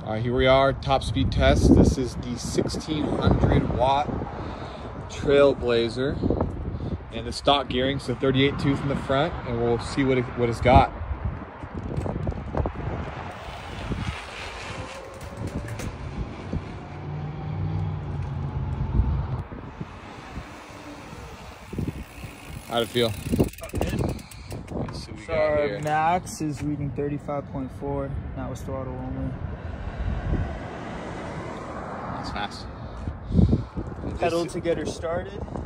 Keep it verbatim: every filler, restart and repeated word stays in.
All right, here we are, top speed test. This is the sixteen hundred watt Trailblazer and the stock gearing, so thirty-eight tooth in the front, and we'll see what it, what it's got. How'd it feel? Let's see what we So got our here. max is reading thirty-five point four. That was throttle only. That's fast. Pedal to get her started.